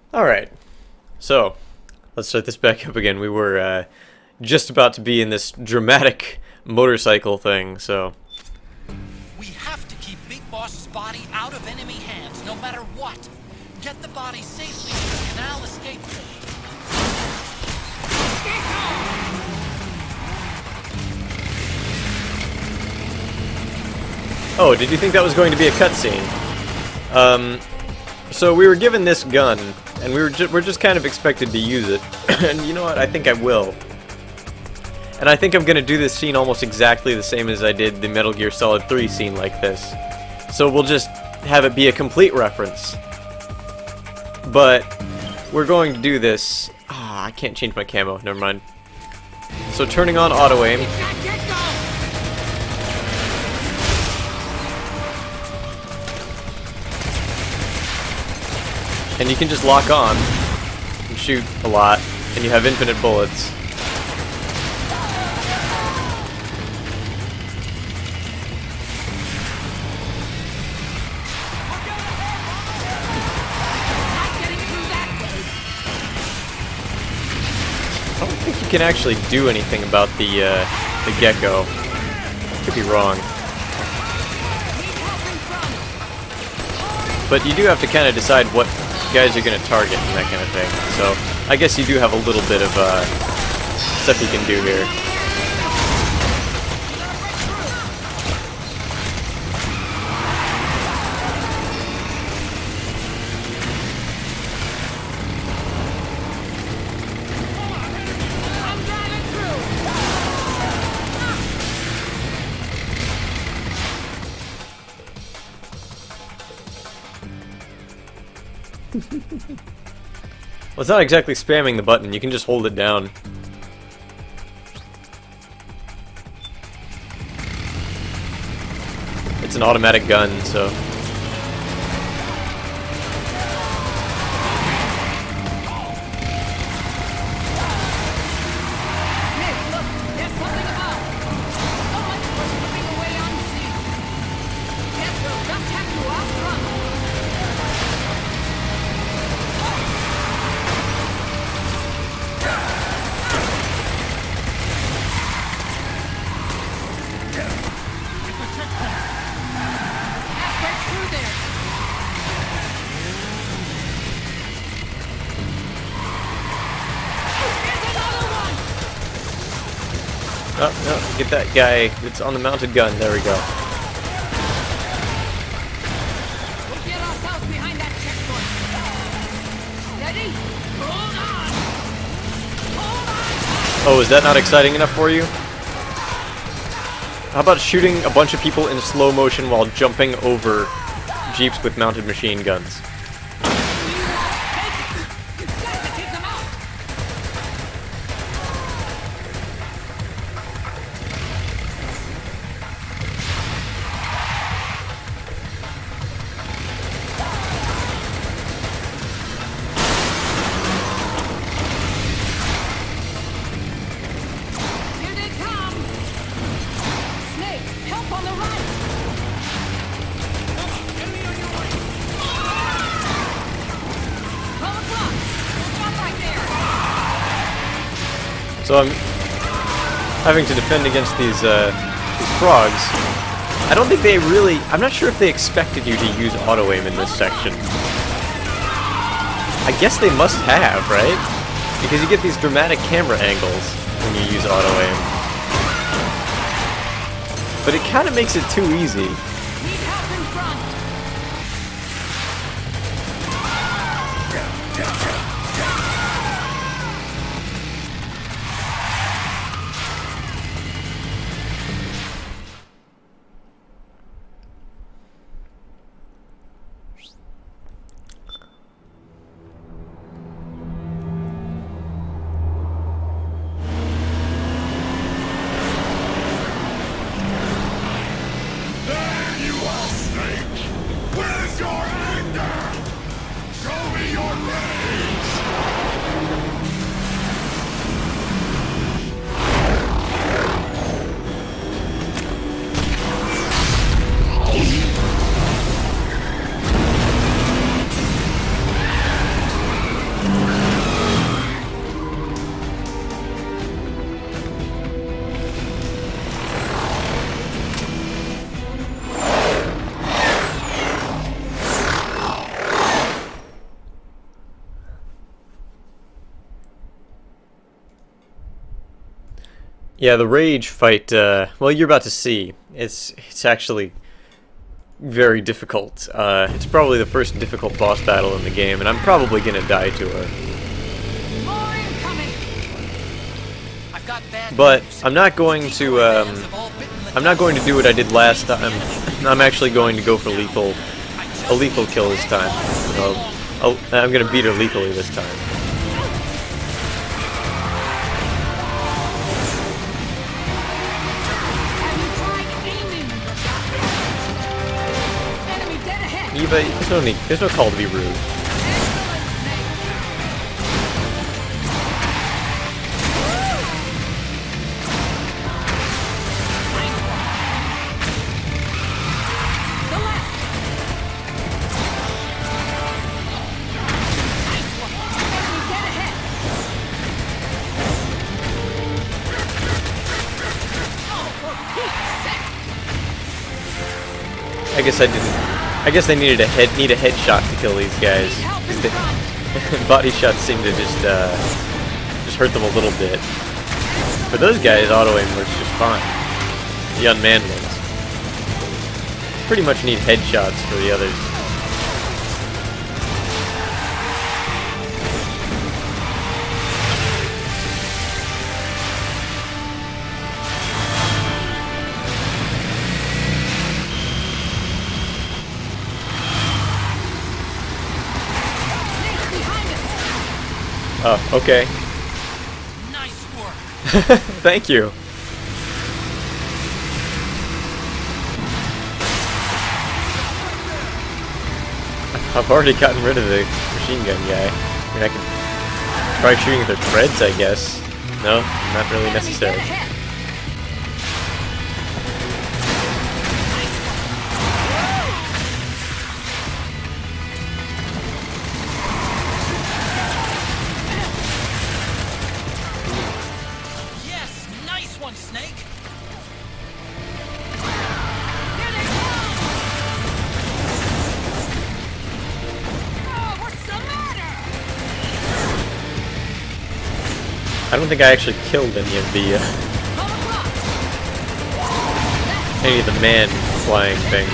Alright, so let's start this back up again. We were just about to be in this dramatic motorcycle thing, so... We have to keep Big Boss's body out of enemy hands, no matter what. Get the body safely to the canal escape port. Oh, did you think that was going to be a cutscene? So we were given this gun, and we're just kind of expected to use it. And you know what? I think I will. And I think I'm gonna do this scene almost exactly the same as I did the Metal Gear Solid 3 scene like this. So we'll just have it be a complete reference. But we're going to do this... Ah, I can't change my camo, never mind. So turning on auto aim. And you can just lock on and shoot a lot, and you have infinite bullets. I don't think you can actually do anything about the gecko. Could be wrong. But you do have to kind of decide what guys are going to target and that kind of thing. So I guess you do have a little bit of stuff you can do here. Well, it's not exactly spamming the button, you can just hold it down. It's an automatic gun, so... Oh, no, get that guy that's on the mounted gun. There we go. We'll get ourselves behind that checkpoint. Ready? Hold on! Hold on! Oh, is that not exciting enough for you? How about shooting a bunch of people in slow motion while jumping over jeeps with mounted machine guns? So I'm having to defend against these frogs. I don't think they really... I'm not sure if they expected you to use auto-aim in this section. I guess they must have, right? Because you get these dramatic camera angles when you use auto-aim. But it kind of makes it too easy. Need help in front! Yeah, the Rage fight, well, you're about to see. It's actually very difficult. It's probably the first difficult boss battle in the game, and I'm probably gonna die to her. More incoming. I've got bad But news. I'm not going to, Fans have all bitten the I'm not going to do what I did last time. enemy. I'm actually going to go for a lethal kill this time. I'm gonna beat her lethally this time. Have you tried aiming? Enemy dead ahead. Eva, there's no call to be rude. Excellent, Snake. Nice one. The left. Nice one. Enemy dead ahead. Oh, for Pete's sake. I guess they need a headshot to kill these guys. Need help in 'Cause they- front. Body shots seem to just hurt them a little bit. For those guys, auto aim works just fine. The unmanned ones. Pretty much need headshots for the others. Snake behind us. Oh, okay. Nice work. Thank you. I've already gotten rid of the machine gun guy. I mean, I could try shooting their threads, I guess. No, not really Enemy necessary. dead ahead. Yes, nice one, Snake. Here they come! Oh, what's the matter? I don't think I actually killed any of the Come across. man flying things.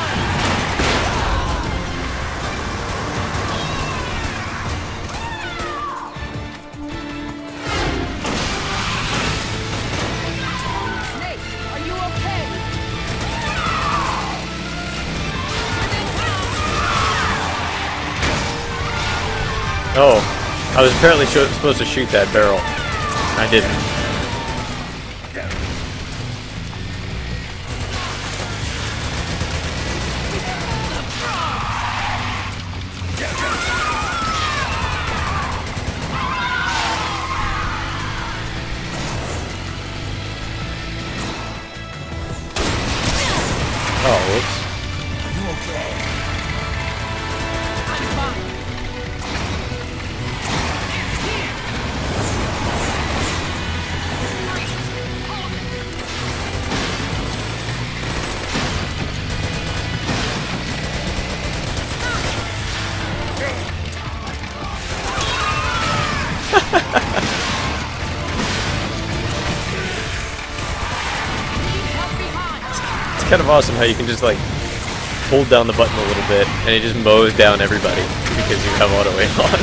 Snake, are you okay? Here they come! Oh, I was apparently supposed to shoot that barrel. I didn't. Oh, whoops. I'm fine. It's here! Need help behind. It's kind of awesome how you can just like hold down the button a little bit and it just mows down everybody because you have auto aim on.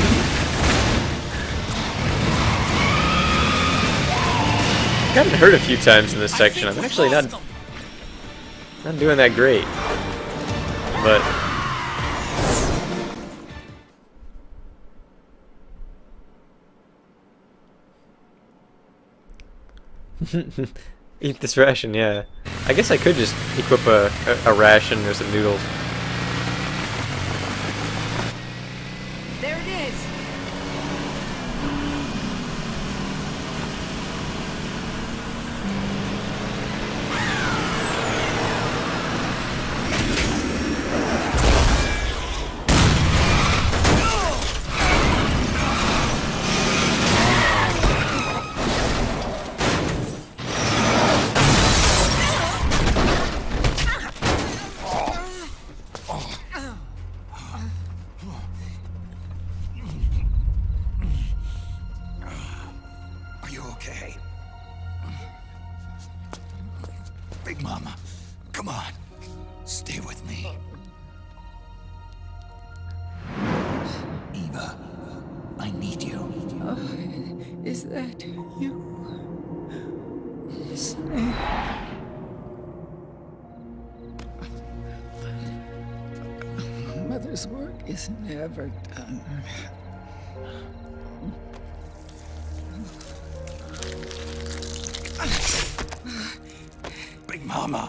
Gotten hurt a few times in this section. I'm actually not doing that great. But eat this ration, yeah. I guess I could just equip a ration or some noodles. There it is. Are you okay? Mama, come on. Stay with me. Eva, I need you. Is that you? Snake. Mother's work is never done. Big Mama.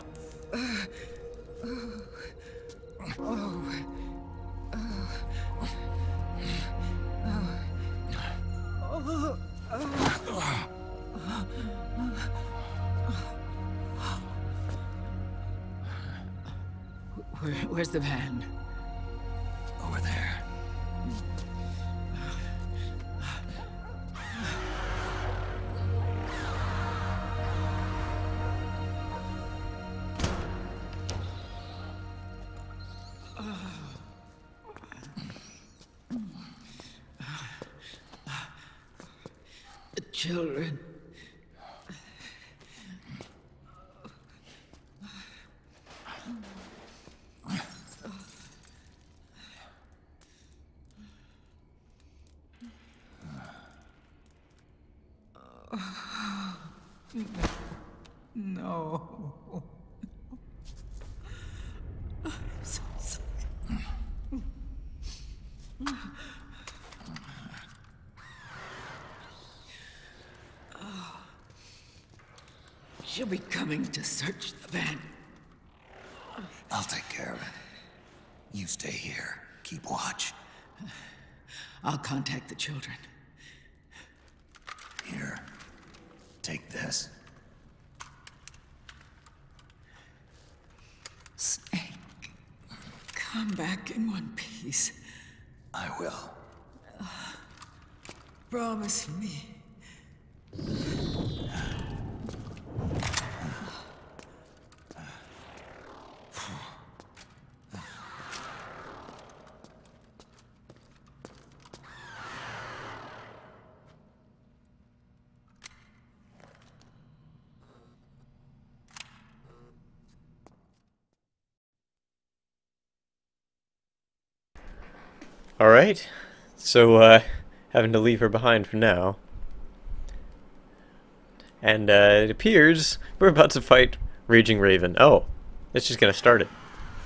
Where's the van? Over there. The children. No. I'm so sorry. She'll be coming to search the van. I'll take care of it. You stay here. Keep watch. I'll contact the children. Here. Take this. Snake, come back in one piece. I will. Promise me. Alright, so, having to leave her behind for now. And, it appears we're about to fight Raging Raven. Oh, it's just gonna start it.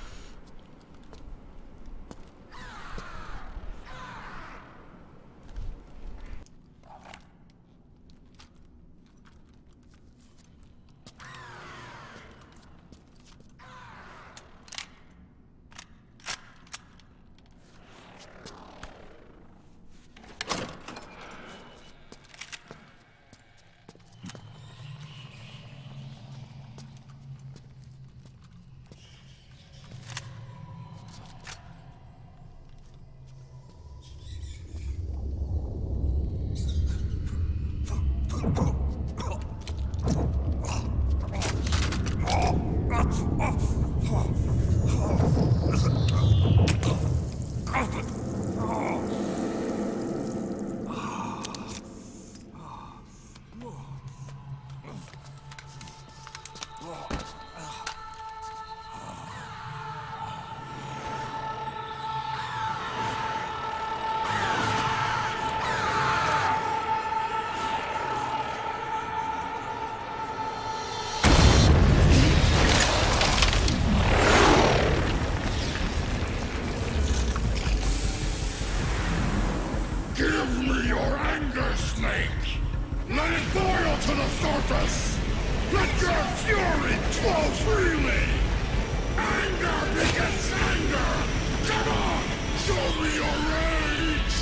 Give me your anger, Snake! Let it boil to the surface! Let your fury flow freely! Anger begets anger! Come on! Show me your rage!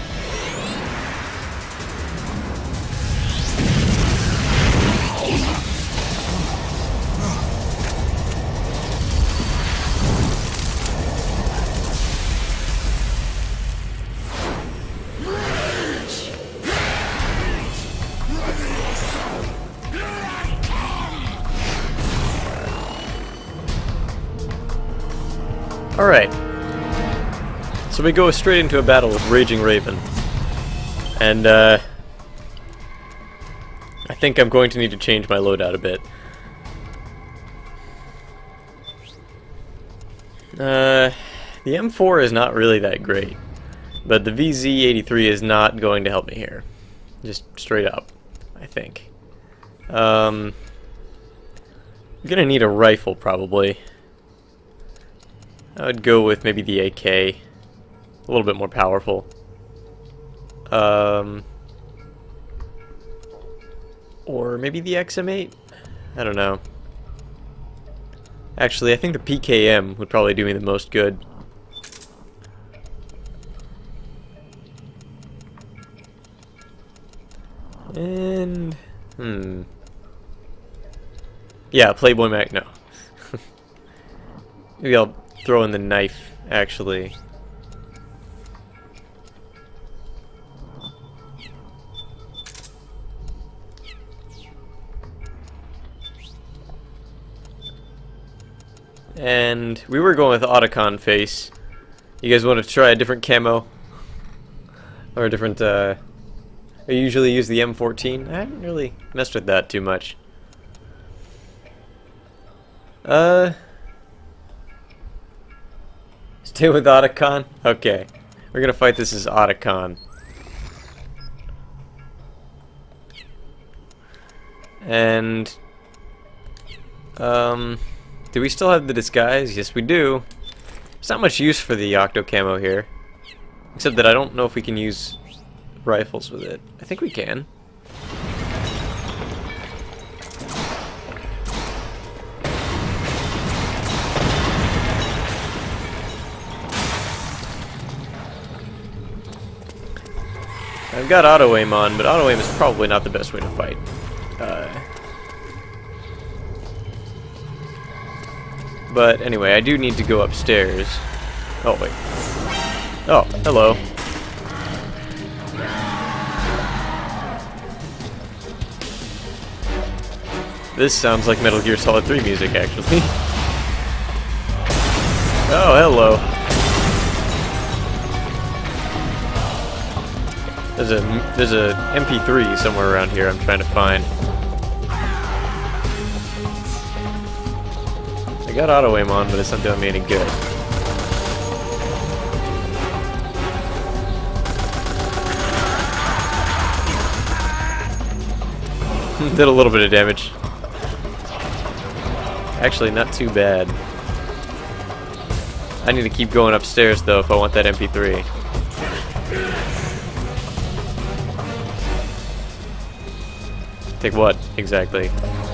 Alright. So we go straight into a battle with Raging Raven. And, I think I'm going to need to change my loadout a bit. The M4 is not really that great, but the VZ83 is not going to help me here. Just straight up, I think. I'm gonna need a rifle, probably. I would go with maybe the AK. A little bit more powerful. Or maybe the XM8? I don't know. Actually, I think the PKM would probably do me the most good. And... yeah, Playboy Mac, no. Maybe I'll throw in the knife, actually. And we were going with Otacon face. You guys want to try a different camo? Or a different, I usually use the M14. I haven't really messed with that too much. Stay with Otacon? Okay. We're gonna fight this as Otacon. And... do we still have the disguise? Yes, we do. There's not much use for the Octo Camo here. Except that I don't know if we can use rifles with it. I think we can. I've got auto aim on, but auto aim is probably not the best way to fight. But anyway, I do need to go upstairs. Oh, wait. Oh, hello. This sounds like Metal Gear Solid 3 music, actually. Oh, hello. There's a MP3 somewhere around here I'm trying to find. I got auto aim on, but it's not doing me any good. Did a little bit of damage. Actually, not too bad. I need to keep going upstairs, though, if I want that MP3. Take what, exactly?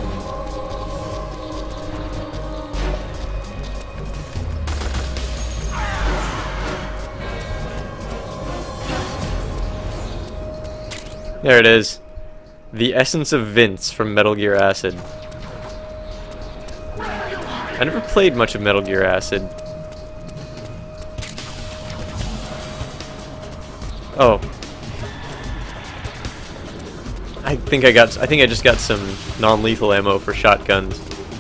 There it is. The Essence of Vince from Metal Gear Acid. I never played much of Metal Gear Acid. Oh. I think I just got some non-lethal ammo for shotguns.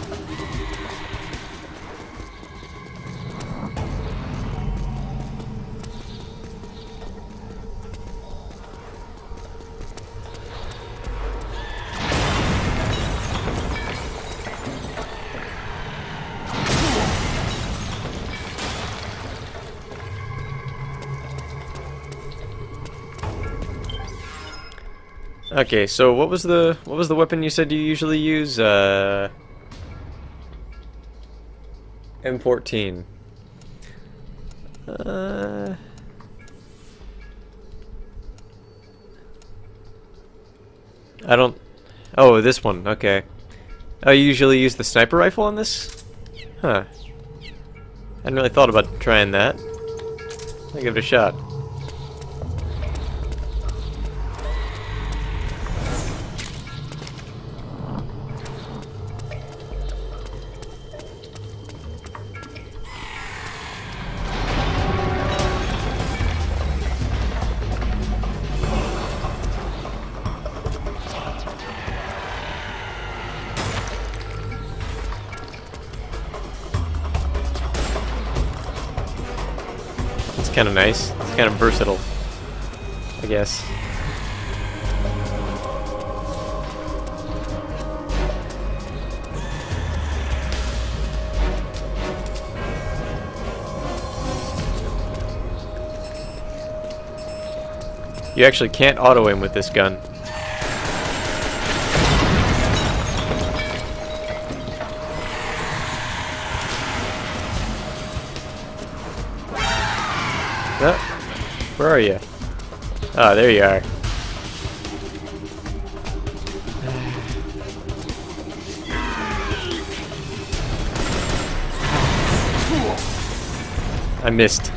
Okay, so what was the weapon you said you usually use? M14. I don't... Oh, this one. Okay. I usually use the sniper rifle on this? Huh. I hadn't really thought about trying that. I'll give it a shot. Kind of nice. It's kind of versatile, I guess. You actually can't auto-aim with this gun. Where are you? Oh, there you are. I missed.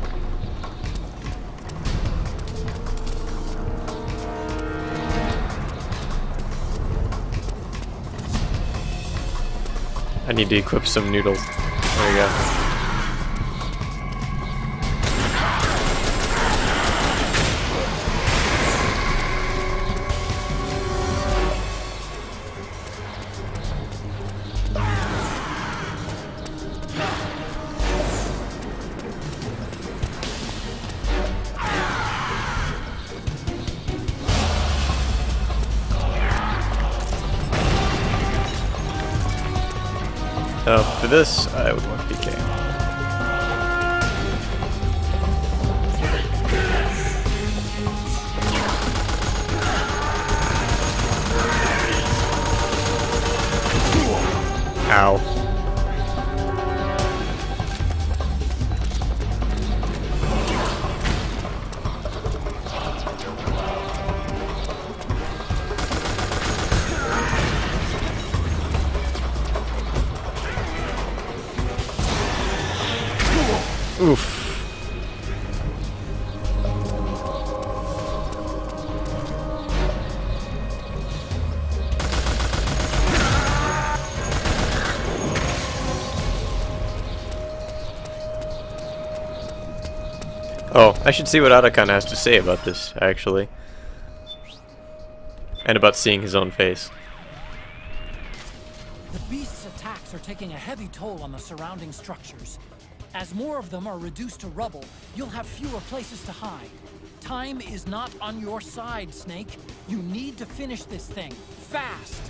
I need to equip some noodles. There we go. So for this, I would want PK. Ow. Oof. Oh, I should see what Otacon has to say about this, actually. And about seeing his own face. The beast's attacks are taking a heavy toll on the surrounding structures. As more of them are reduced to rubble, you'll have fewer places to hide. Time is not on your side, Snake. You need to finish this thing, fast!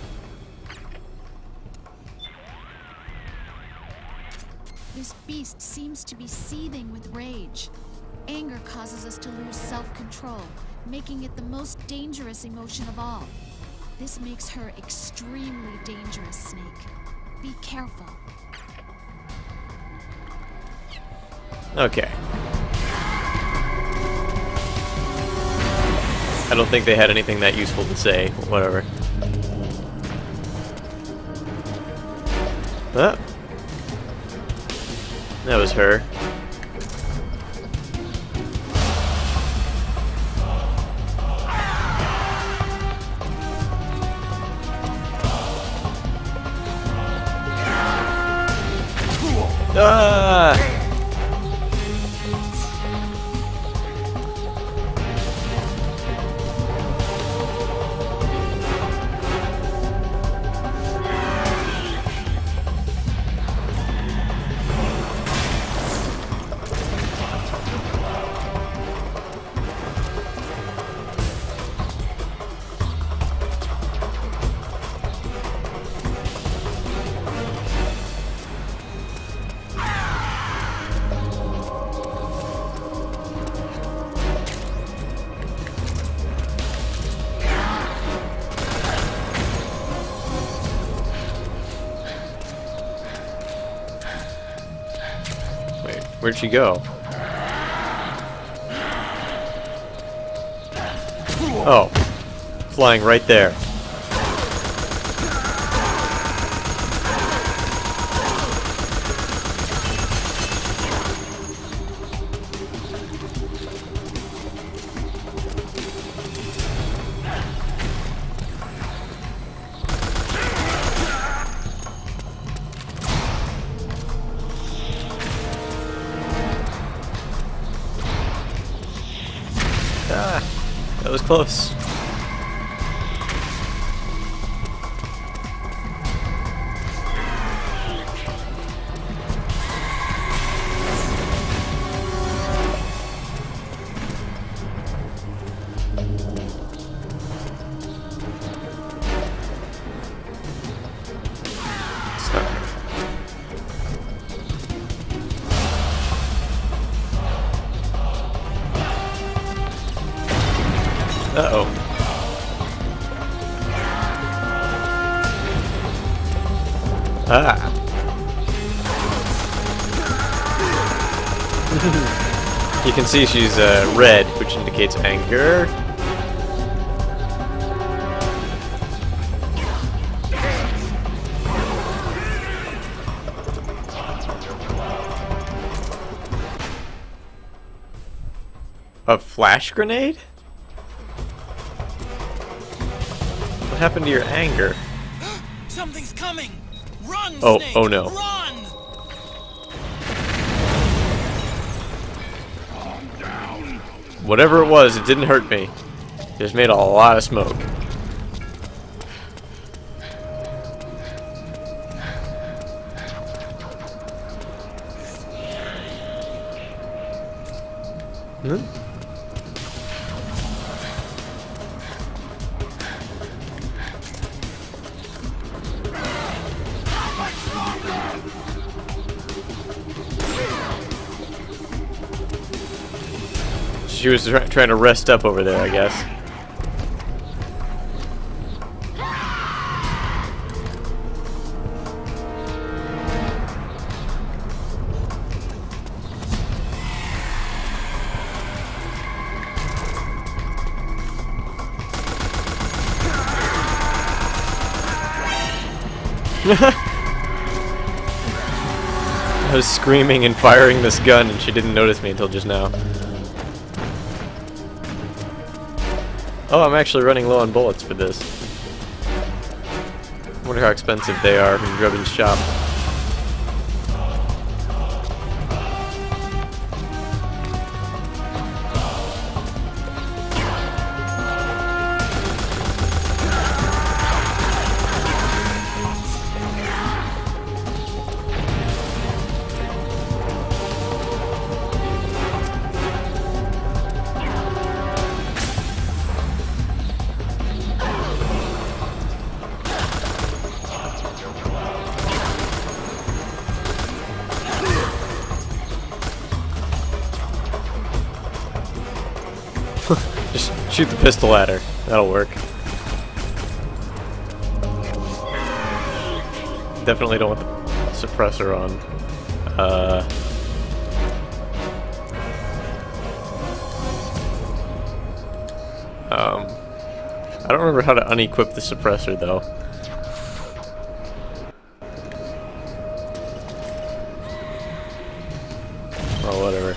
This beast seems to be seething with rage. Anger causes us to lose self-control, making it the most dangerous emotion of all. This makes her extremely dangerous, Snake. Be careful. Okay. I don't think they had anything that useful to say. Whatever. Ah. That was her. Ah! Where'd she go? Oh, flying right there. Ah, that was close. Uh-oh. Ah. You can see she's red, which indicates anger. A flash grenade? What happened to your anger? Something's coming! Run, Oh, Snake! oh no. Run! Whatever it was, it didn't hurt me. It just made a lot of smoke. Hmm? She was trying to rest up over there, I guess. I was screaming and firing this gun and she didn't notice me until just now. Oh, I'm actually running low on bullets for this. Wonder how expensive they are in Grubbin's shop. Just shoot the pistol at her. That'll work. Definitely don't want the suppressor on. I don't remember how to unequip the suppressor though. Oh, whatever.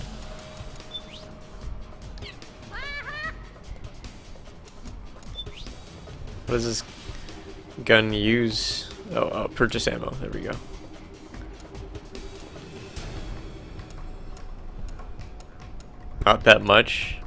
What does this gun use? Oh, purchase ammo. There we go. Not that much.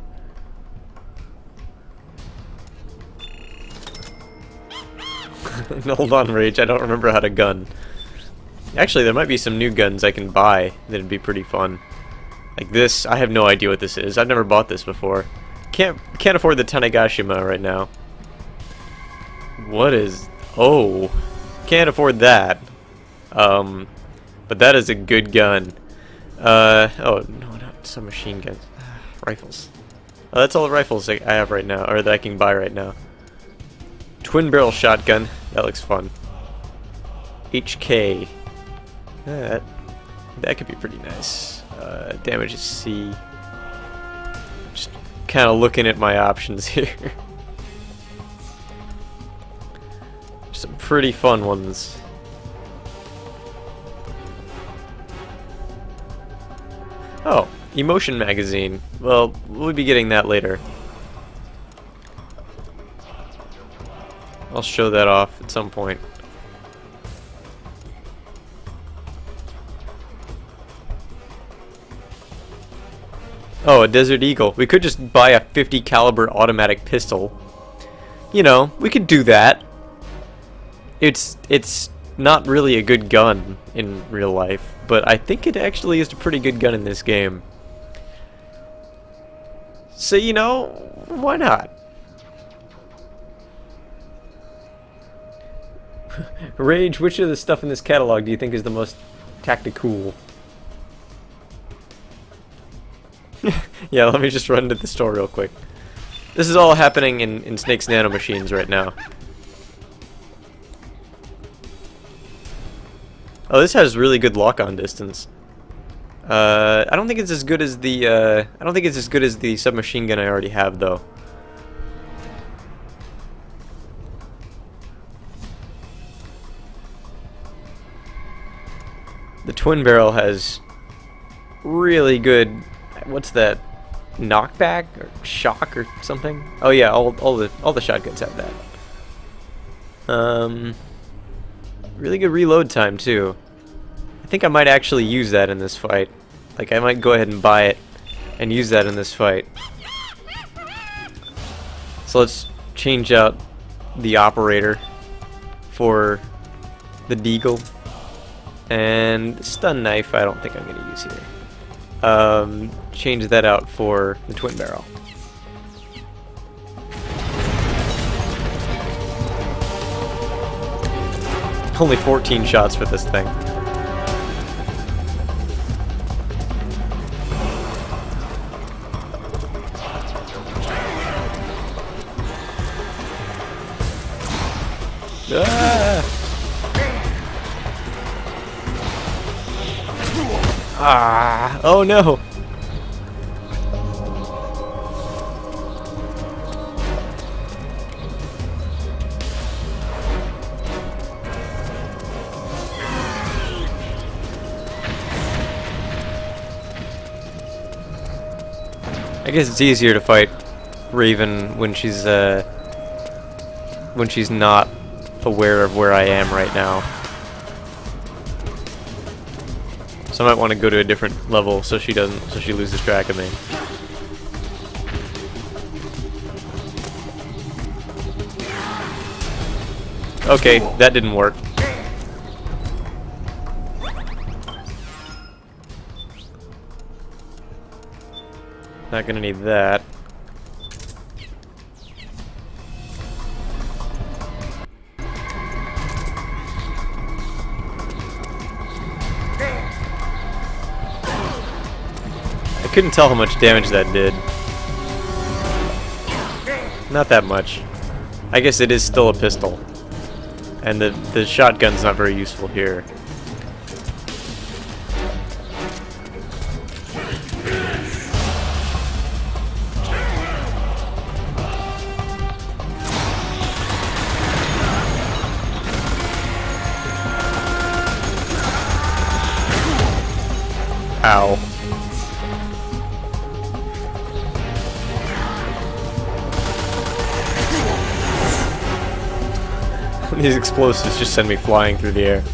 Hold on, Rage. I don't remember how to gun. Actually, there might be some new guns I can buy that'd be pretty fun. Like this. I have no idea what this is. I've never bought this before. Can't afford the Tanegashima right now. What is... Oh. Can't afford that. But that is a good gun. Oh, no, not some machine guns. Rifles. Oh, that's all the rifles I have right now, or that I can buy right now. Twin barrel shotgun. That looks fun. HK. That could be pretty nice. Damage is C. Just kind of looking at my options here. Some pretty fun ones. Oh, emotion magazine. Well, we'll be getting that later. I'll show that off at some point. Oh, a Desert Eagle. We could just buy a 50 caliber automatic pistol. You know, we could do that. It's not really a good gun in real life, but I think it actually is a pretty good gun in this game. So, you know, why not? Rage, which of the stuff in this catalog do you think is the most tactical? Yeah, let me just run to the store real quick. This is all happening in Snake's nanomachines right now. Oh, this has really good lock-on distance. I don't think it's as good as the I don't think it's as good as the submachine gun I already have, though. The twin barrel has really good, what's that, knockback or shock or something? Oh yeah, all the shotguns have that. Really good reload time too. I think I might actually use that in this fight. Like, I might go ahead and buy it and use that in this fight. So let's change out the operator for the deagle. And stun knife I don't think I'm going to use here. Change that out for the twin barrel. Only 14 shots for this thing. Ah! Oh no! I guess it's easier to fight Raven when she's not aware of where I am right now. So I might want to go to a different level so she loses track of me. Okay, that didn't work. Not gonna need that. I couldn't tell how much damage that did. Not that much. I guess it is still a pistol. And the shotgun's not very useful here. Ow. These explosives just send me flying through the air.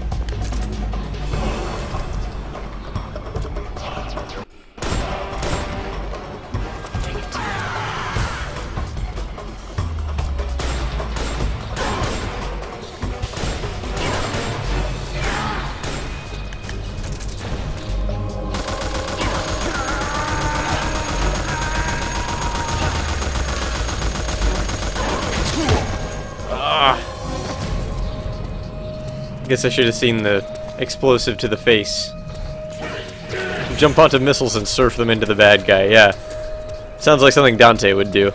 Guess I should have seen the explosive to the face. Jump onto missiles and surf them into the bad guy, yeah. Sounds like something Dante would do.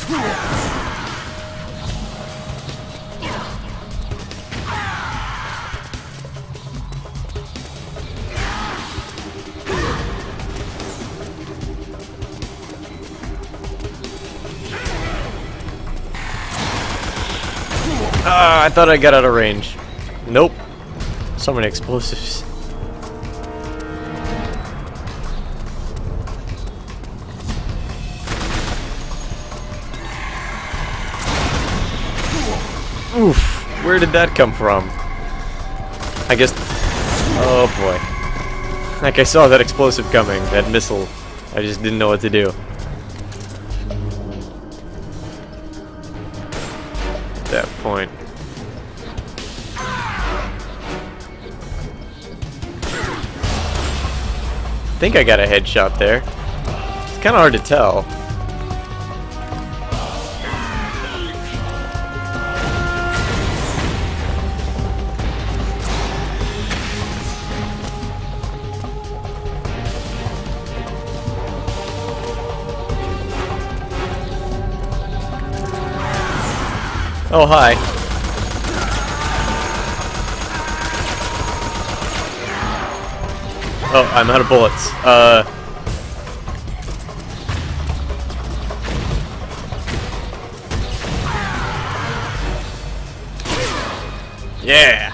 Ah, I thought I got out of range. Nope. So many explosives. Oof. Where did that come from? I guess... Oh boy. Like, I saw that explosive coming, that missile. I just didn't know what to do. At that point. I think I got a headshot there. It's kind of hard to tell. Oh, hi. Oh, I'm out of bullets. Yeah!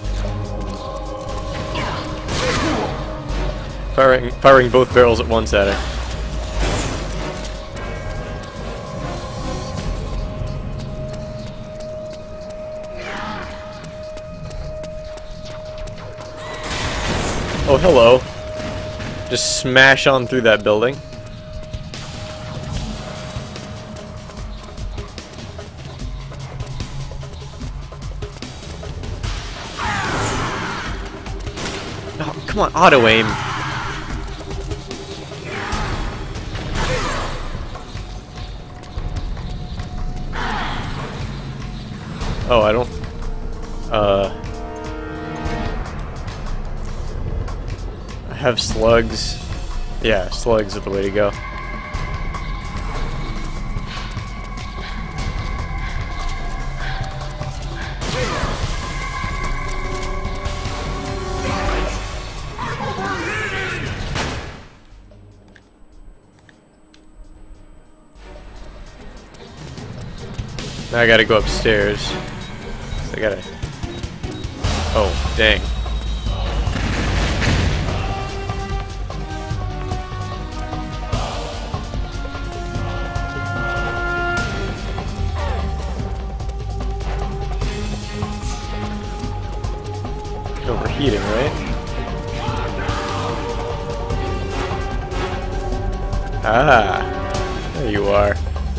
Firing both barrels at once at her. Oh, hello. Just smash on through that building. Oh, come on, auto-aim. Oh, I don't... I have slugs. Yeah, slugs are the way to go. Now I gotta go upstairs. So I gotta... Oh, dang. Overheating, right? Ah, there you are.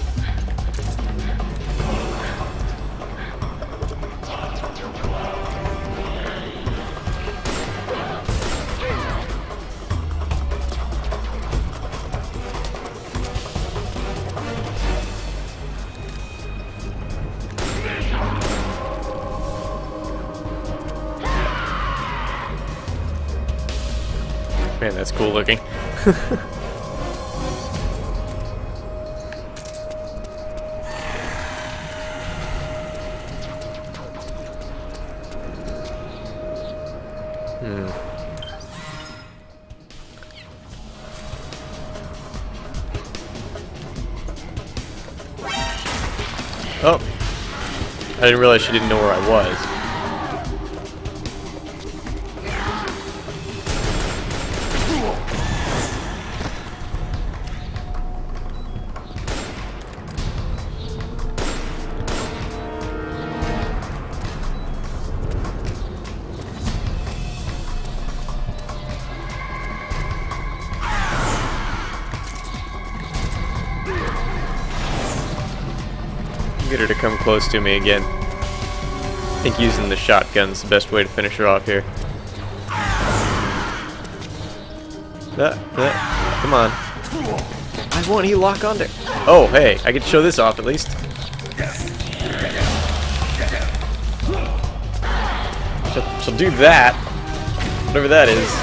Man, that's cool looking. Oh, I didn't realize she didn't know where I was. Get her to come close to me again. I think using the shotgun's the best way to finish her off here. Come on. Why won't he lock onto? Oh, hey, I can show this off at least. She'll do that. Whatever that is.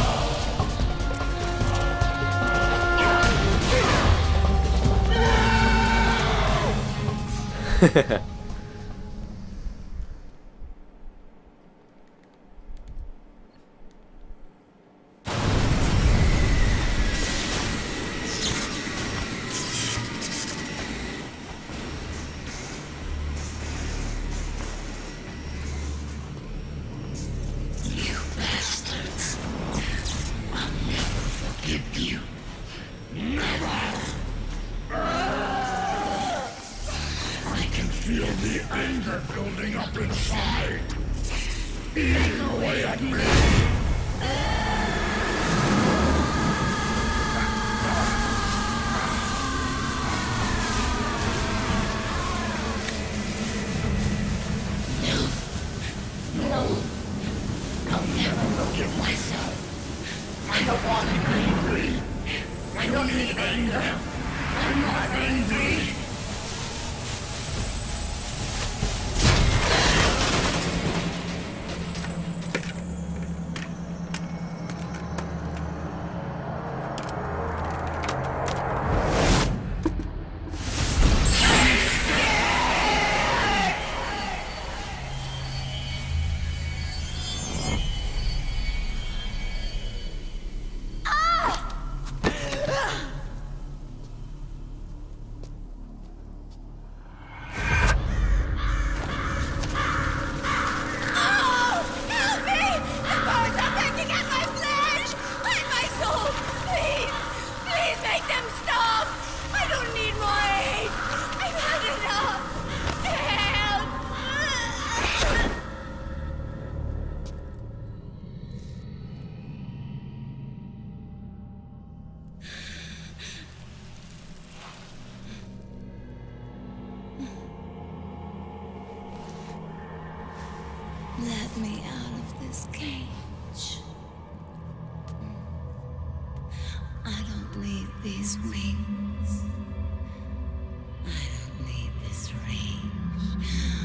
Feel the anger building up inside. Eating away at me. No. I'll never forgive myself. I don't want to be angry. I don't need anger. I'm not angry. wings. I don't need this range.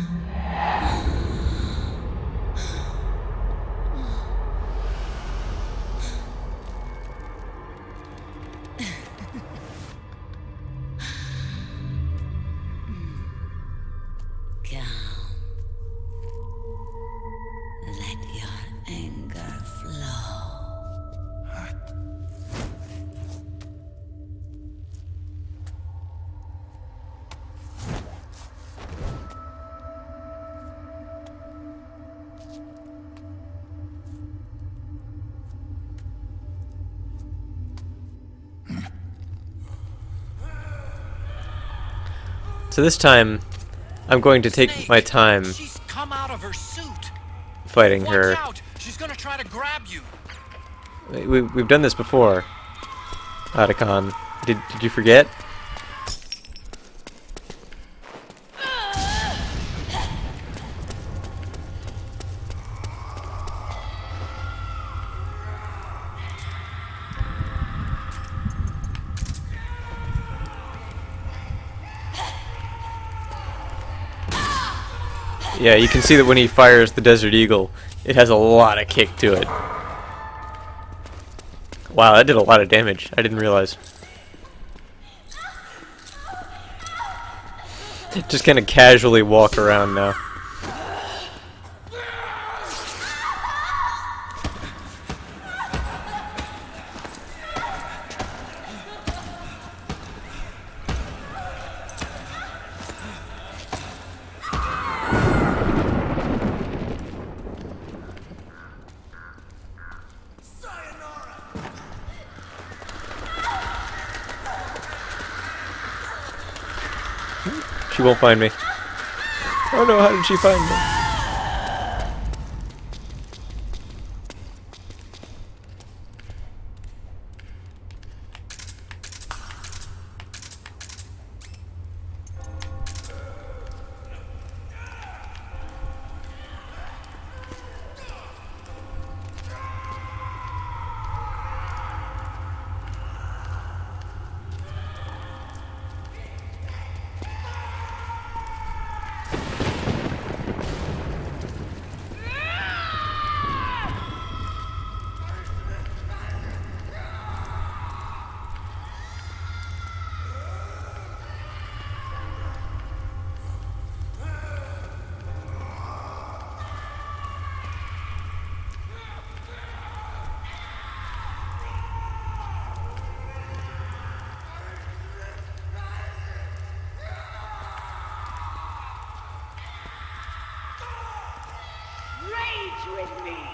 Calm. Let your anger flow. So this time, I'm going to take my time She's come out of her suit. fighting Watch her. out! She's gonna try to grab you. We've done this before, Otacon. Did you forget? Yeah, you can see that when he fires the Desert Eagle, it has a lot of kick to it. Wow, that did a lot of damage. I didn't realize. Just kind of casually walk around now. She won't find me. Oh no, how did she find me? Rage with me!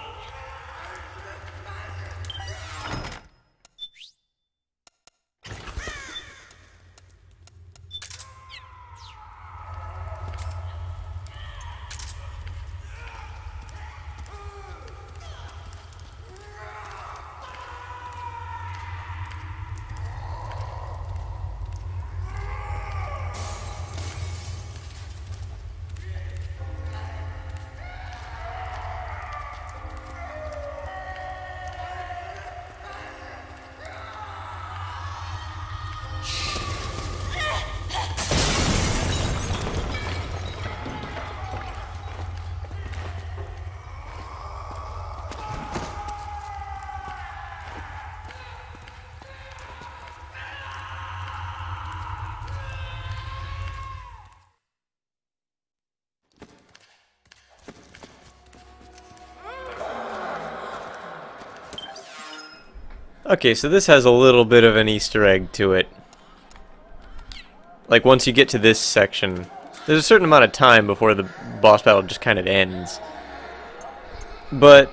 Okay, so this has a little bit of an Easter egg to it. Like, once you get to this section, there's a certain amount of time before the boss battle just kind of ends. But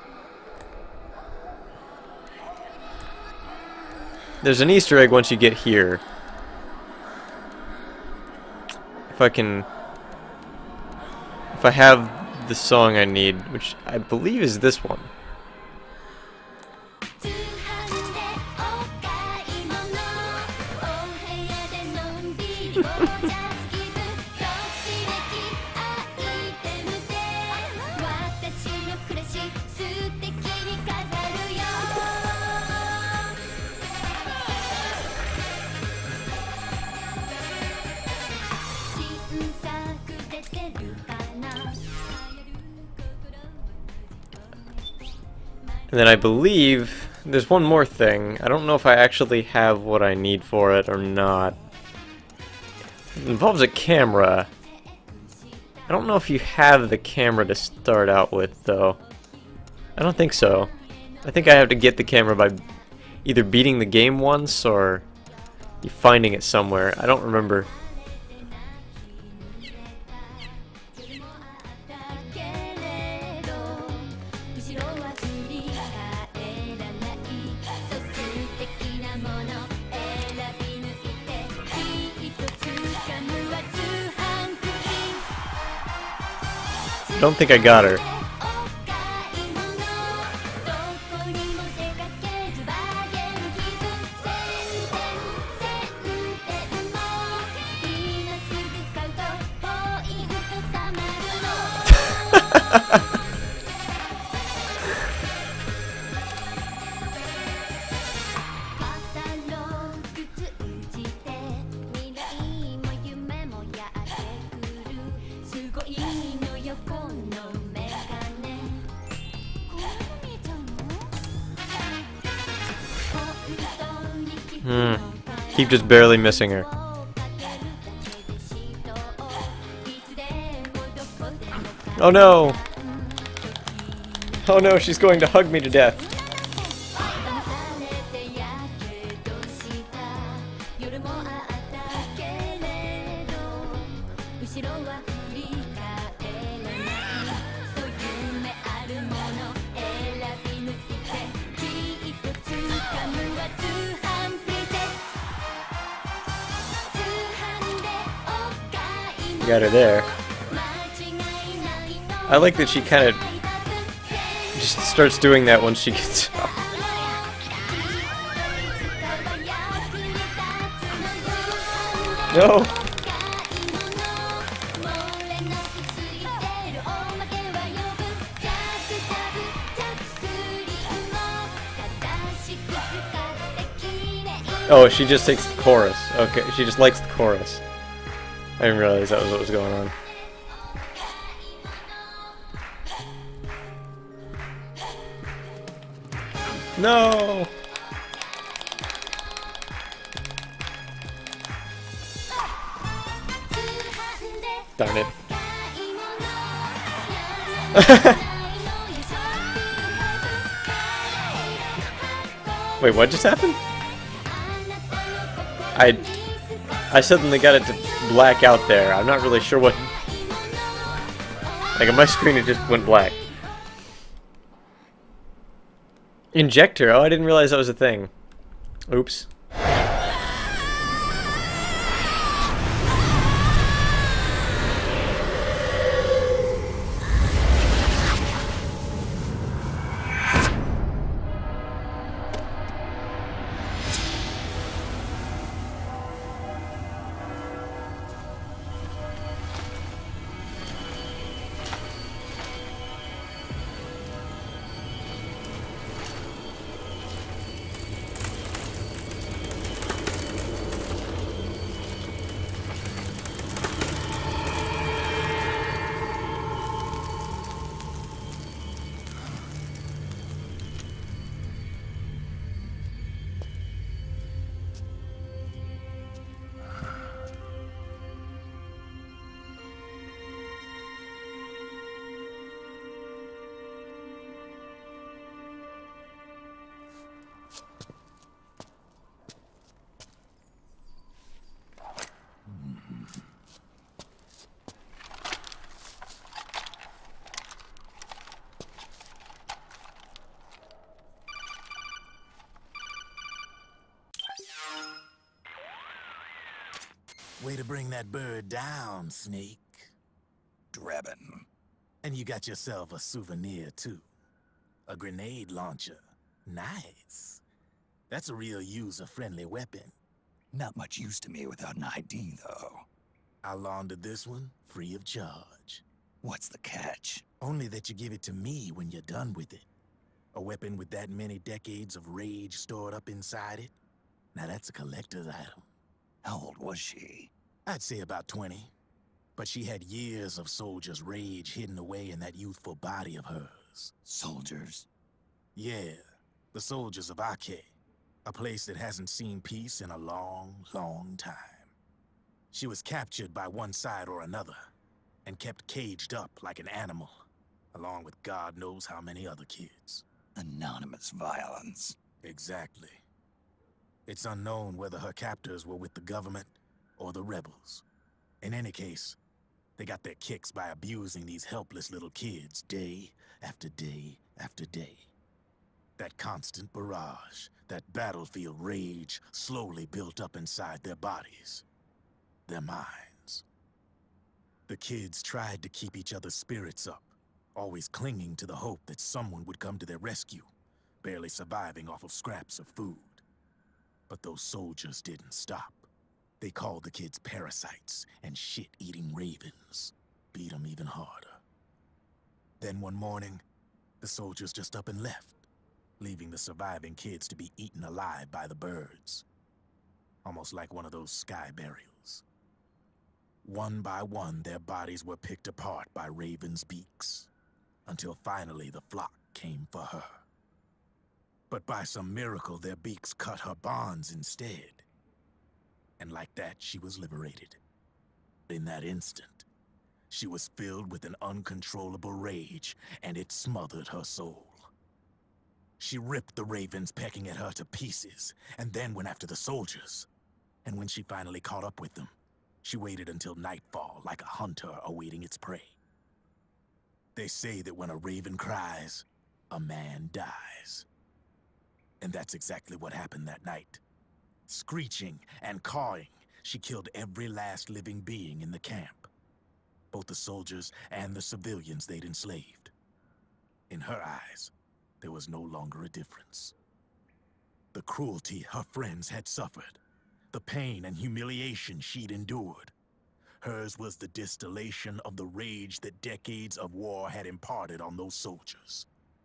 there's an Easter egg once you get here. If I have the song I need, which I believe is this one. And then I believe there's one more thing. I don't know if I actually have what I need for it or not. It involves a camera. I don't know if you have the camera to start out with, though. I don't think so. I think I have to get the camera by either beating the game once or finding it somewhere. I don't remember. I don't think I got her. Keep just barely missing her. Oh no! Oh no, she's going to hug me to death. Got her there. I like that she kind of just starts doing that once she gets up. No! Oh, she just takes the chorus. Okay, she just likes the chorus. I didn't realize that was what was going on. No! Darn it. Wait, what just happened? I suddenly got it to black out there. I'm not really sure what... Like on my screen it just went black. Injector? Oh, I didn't realize that was a thing. Oops. Way to bring that bird down, Snake. Drebin. And you got yourself a souvenir, too. A grenade launcher. Nice. That's a real user-friendly weapon. Not much use to me without an ID, though. I'll launder this one free of charge. What's the catch? Only that you give it to me when you're done with it. A weapon with that many decades of rage stored up inside it? Now that's a collector's item. How old was she? I'd say about 20. But she had years of soldiers' rage hidden away in that youthful body of hers. Soldiers? Yeah, the soldiers of Ake, a place that hasn't seen peace in a long, long time. She was captured by one side or another, and kept caged up like an animal, along with God knows how many other kids. Anonymous violence. Exactly. It's unknown whether her captors were with the government or the rebels. In any case, they got their kicks by abusing these helpless little kids day after day after day. That constant barrage, that battlefield rage slowly built up inside their bodies, their minds. The kids tried to keep each other's spirits up, always clinging to the hope that someone would come to their rescue, barely surviving off of scraps of food. But those soldiers didn't stop. They called the kids parasites and shit-eating ravens, beat them even harder. Then one morning, the soldiers just up and left, leaving the surviving kids to be eaten alive by the birds. Almost like one of those sky burials. One by one, their bodies were picked apart by ravens' beaks, until finally the flock came for her. But by some miracle, their beaks cut her bonds instead. And like that, she was liberated. In that instant, she was filled with an uncontrollable rage, and it smothered her soul. She ripped the ravens pecking at her to pieces, and then went after the soldiers. And when she finally caught up with them, she waited until nightfall like a hunter awaiting its prey. They say that when a raven cries, a man dies. And that's exactly what happened that night. Screeching and cawing, she killed every last living being in the camp. Both the soldiers and the civilians they'd enslaved. In her eyes, there was no longer a difference. The cruelty her friends had suffered, the pain and humiliation she'd endured. Hers was the distillation of the rage that decades of war had imparted on those soldiers.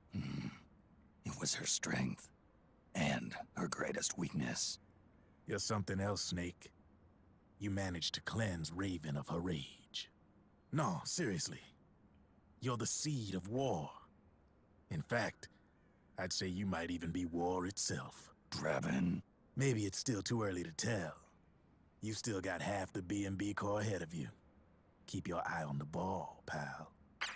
It was her strength, and her greatest weakness. You're something else, Snake. You managed to cleanse Raven of her rage. No, seriously. You're the seed of war. In fact, I'd say you might even be war itself. Draven? Maybe it's still too early to tell. You still got half the B&B Corps ahead of you. Keep your eye on the ball, pal.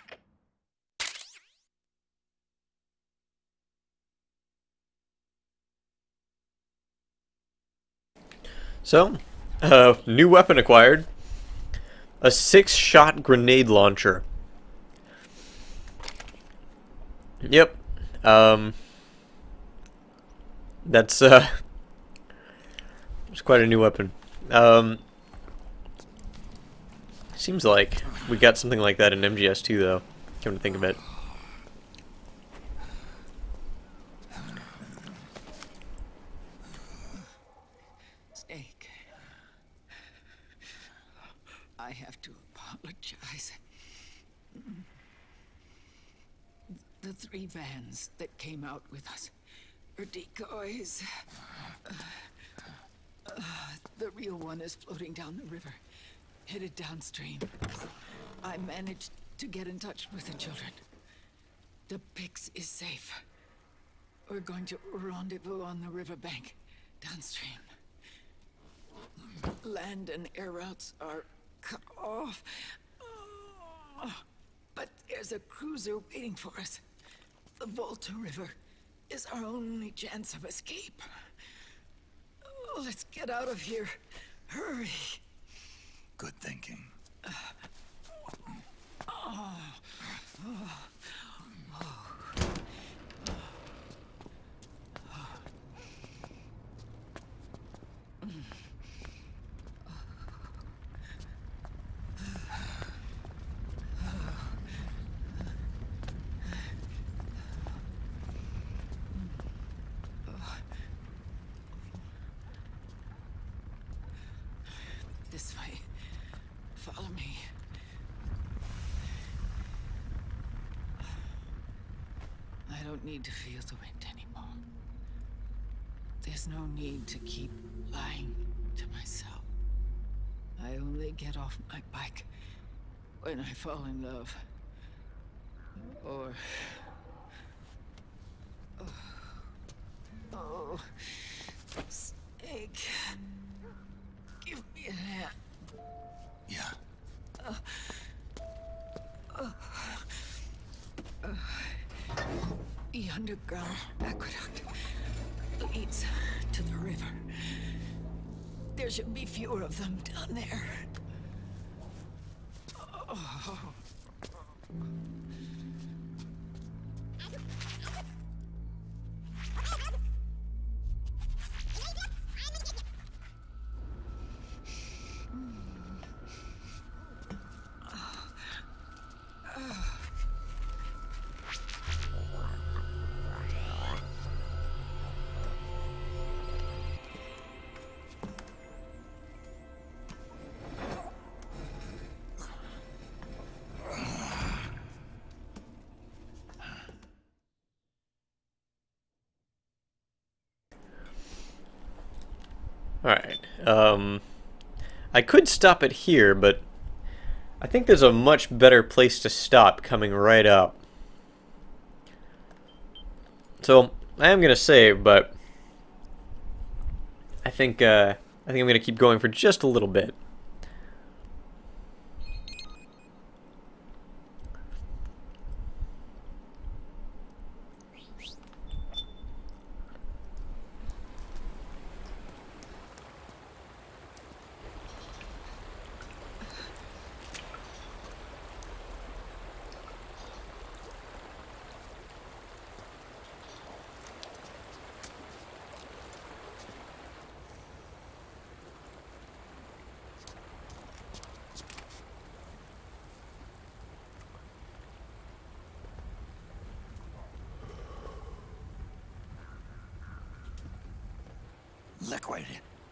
So, new weapon acquired. A 6-shot grenade launcher. Yep. That's it's quite a new weapon. Seems like we got something like that in MGS2 though, come to think of it. Snake, I have to apologize. The 3 vans that came out with us are decoys. The real one is floating down the river, headed downstream. I managed to get in touch with the children. The Pix is safe. We're going to rendezvous on the riverbank, downstream. Land and air routes are cut off. But there's a cruiser waiting for us. The Volta River is our only chance of escape. Let's get out of here. Hurry. Good thinking. This way. Follow me. I don't need to feel the wind anymore. There's no need to keep lying to myself. I only get off my bike when I fall in love. Or Oh, Snake. Give me a hand. Yeah. The underground aqueduct leads to the river. There should be fewer of them down there. Oh. Alright, I could stop it here, but I think there's a much better place to stop coming right up. So, I am gonna save, but I think I'm gonna keep going for just a little bit. Liquid.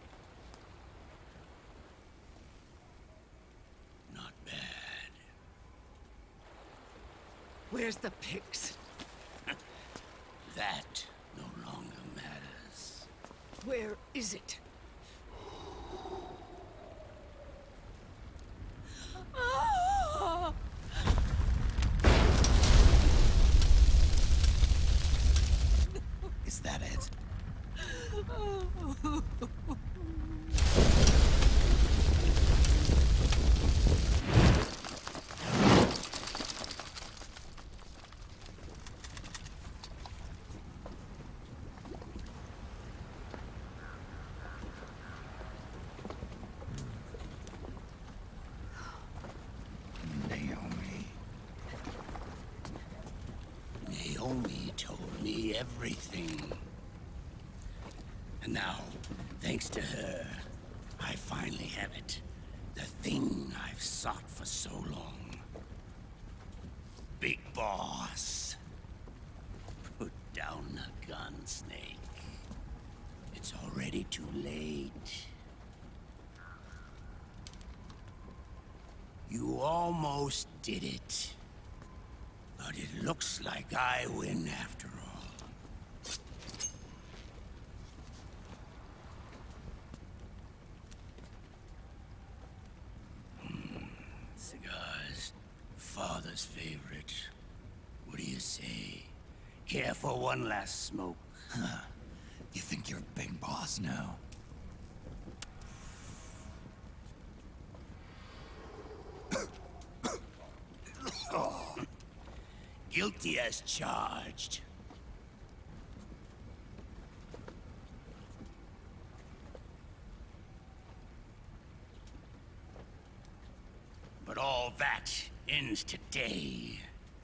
Not bad. Where's the Pix? That no longer matters. Where is it? Ah! Is that it? Naomi told me everything. And now, thanks to her, I finally have it. The thing I've sought for so long. Big Boss. Put down the gun, Snake. It's already too late. You almost did it. But it looks like I win after all. Cigars. Father's favorite. What do you say? Care for one last smoke? Huh. You think you're Big Boss now? Guilty as charged. But all that ends today.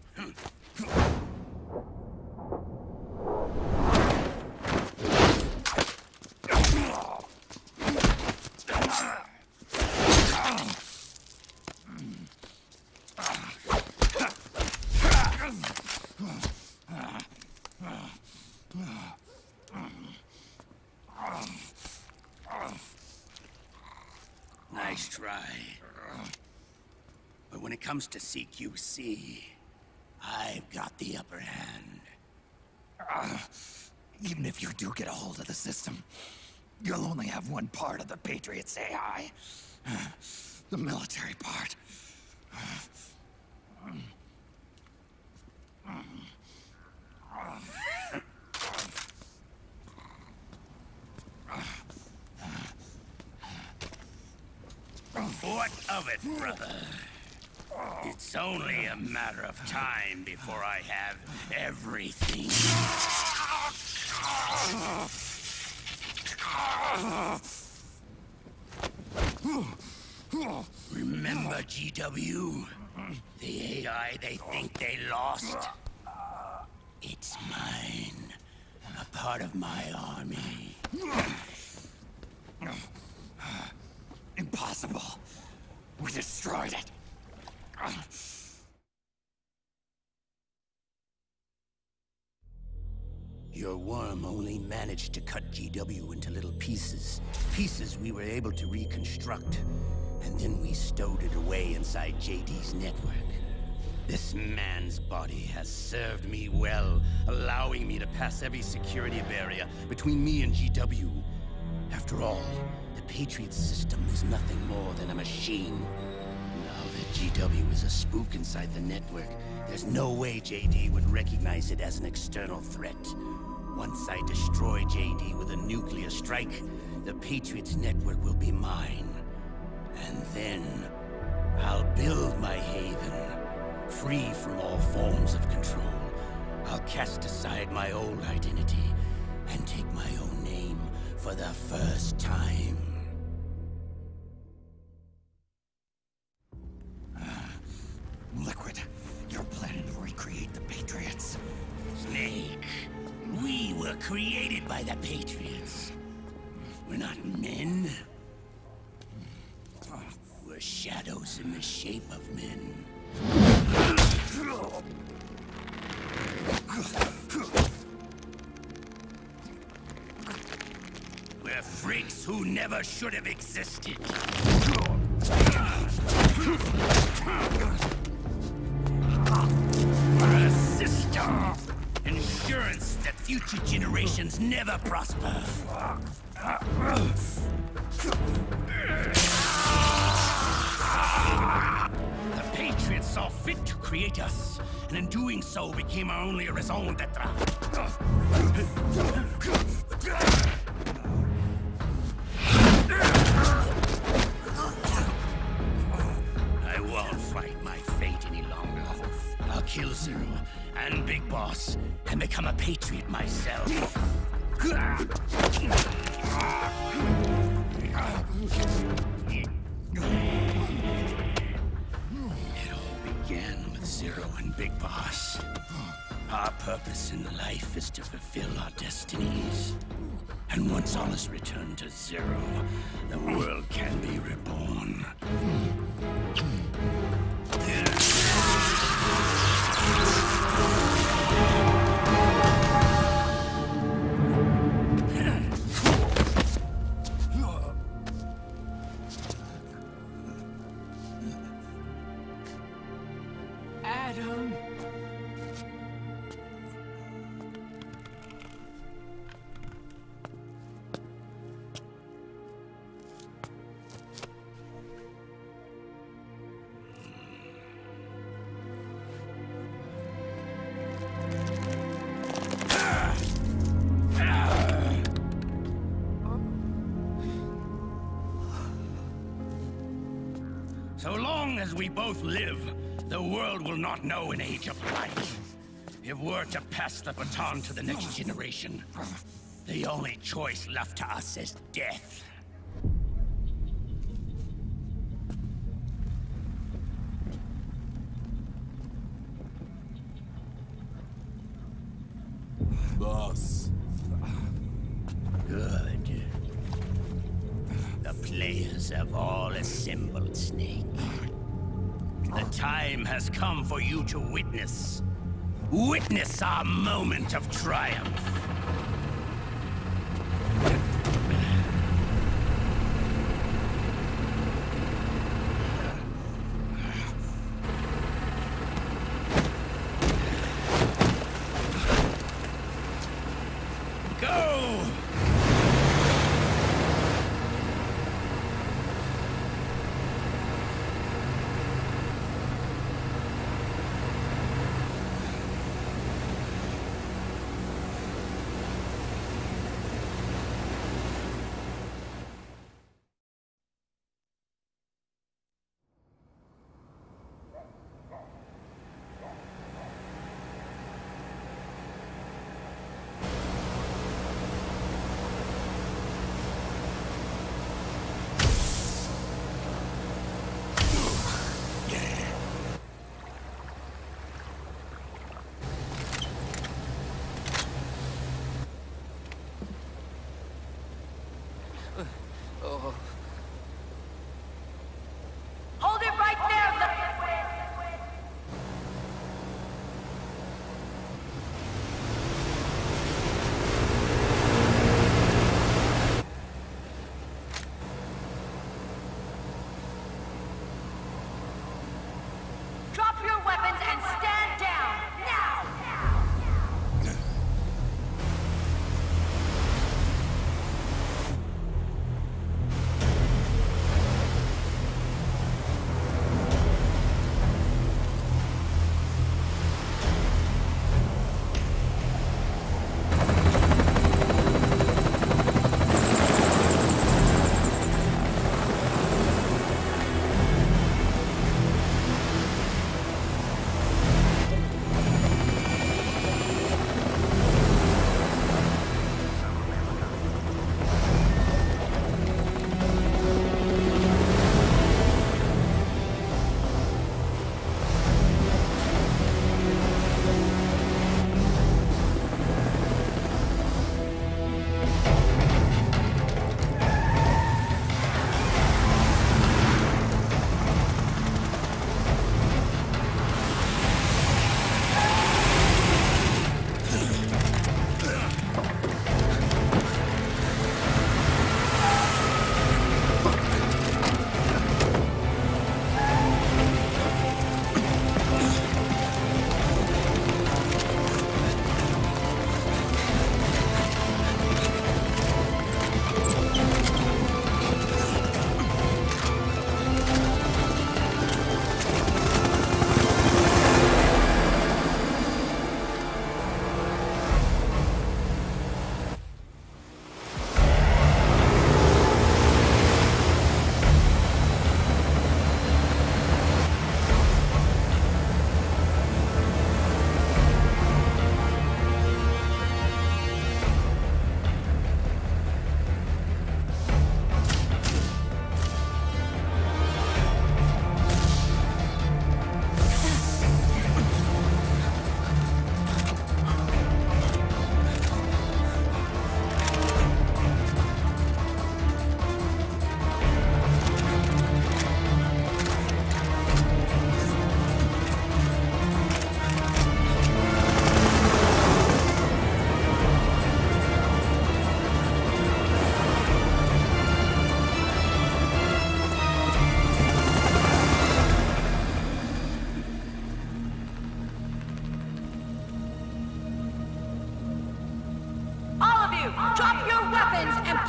Nice try. But when it comes to CQC, I've got the upper hand. Even if you do get a hold of the system, you'll only have one part of the Patriots AI. The military part. What of it, brother? It's only a matter of time before I have everything. Remember GW? The AI they think they lost? It's mine. A part of my army. Impossible. We destroyed it. Your worm only managed to cut GW into little pieces. Pieces we were able to reconstruct. And then we stowed it away inside JD's network. This man's body has served me well, allowing me to pass every security barrier between me and GW. After all, the Patriot system is nothing more than a machine. Now that GW is a spook inside the network, there's no way JD would recognize it as an external threat. Once I destroy JD with a nuclear strike, the Patriots network will be mine. And then, I'll build my haven, free from all forms of control. I'll cast aside my old identity and take my own name for the first time. Liquid, you're planning to recreate the Patriots. Snake, we were created by the Patriots. We're not men. We're shadows in the shape of men. We're freaks who never should have existed. We're a system. Insurance that future generations never prosper. The Patriots saw fit to create us, and in doing so became our only raison d'etre. I won't fight my fate any longer. I'll kill Zero and Big Boss and become a Patriot myself. It all began with Zero and Big Boss. Our purpose in life is to fulfill our destinies. And once all is returned to Zero, the world can be reborn. Adam. So long as we both live, the world will not know an age of light. If we're to pass the baton to the next generation, the only choice left to us is death. Boss. Good. The players have all assembled, Snake. The time has come for you to witness. Witness our moment of triumph. Go!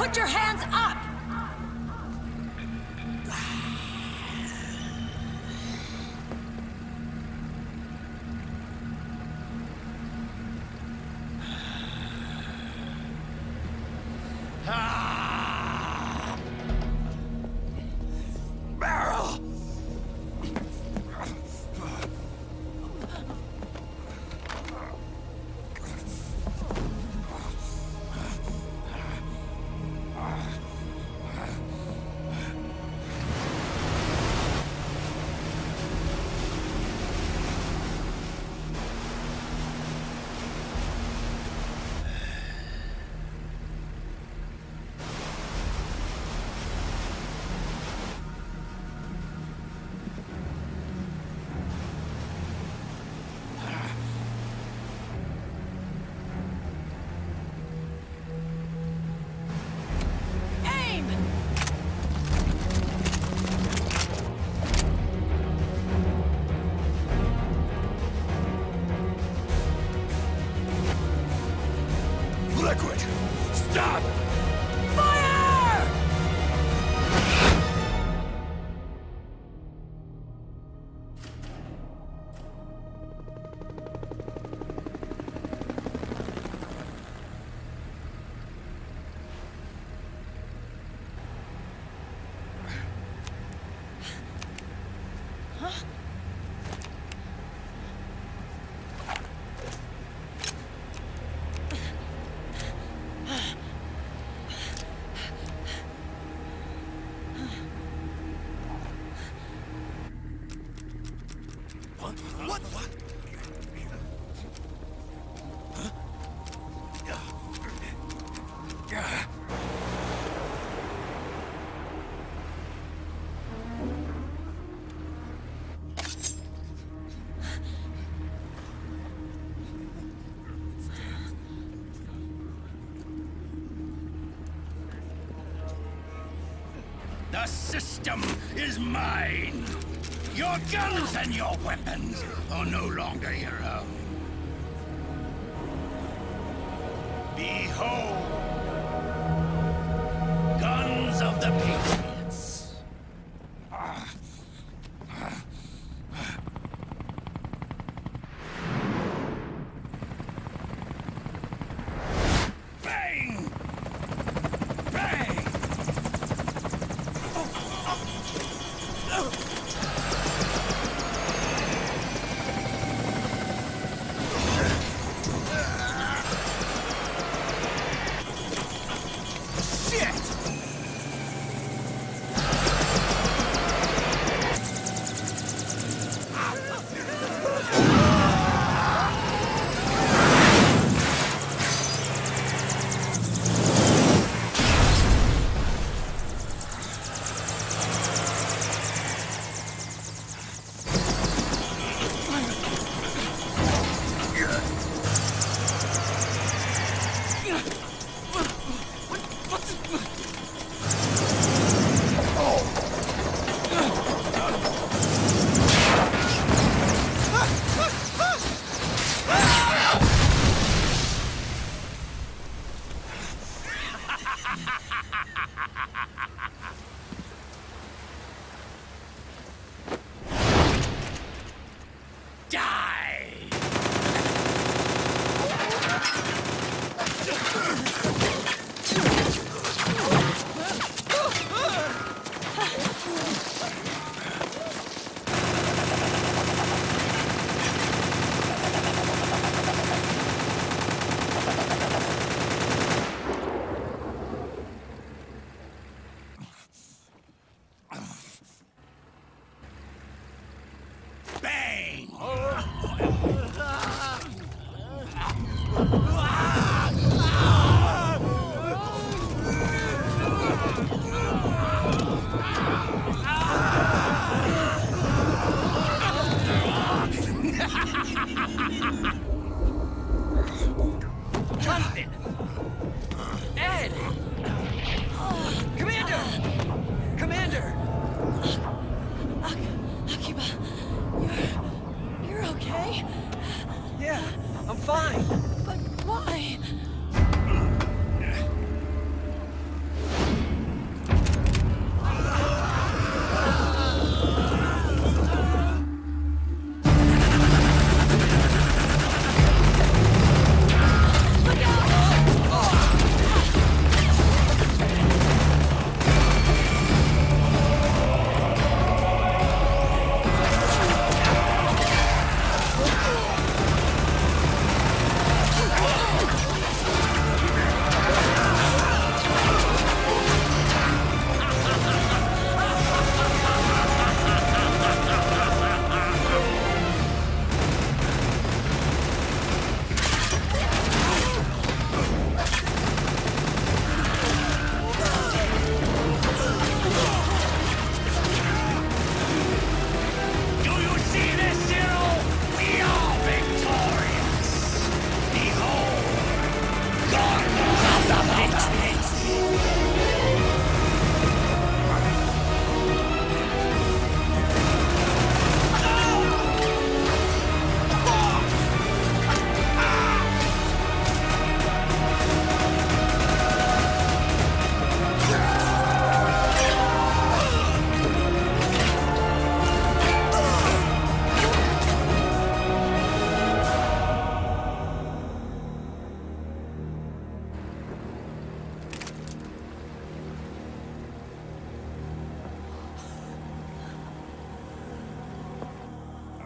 Put your hands up! Barrel! Liquid! Stop! Fire! What? What? The system is mine. Your guns and your weapons are no longer your own. Behold, guns of the Patriots. Bang! Bang!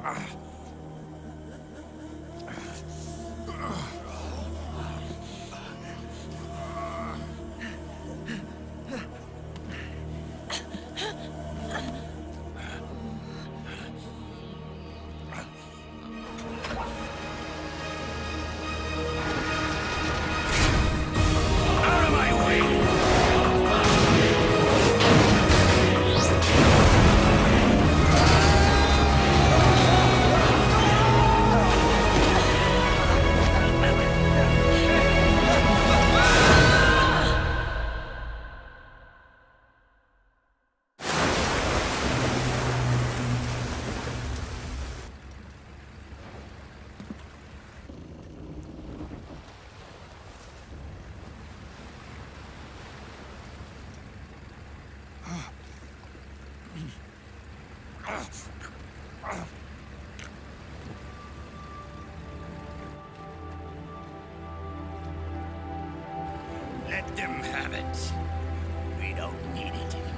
Let them have it. We don't need it anymore.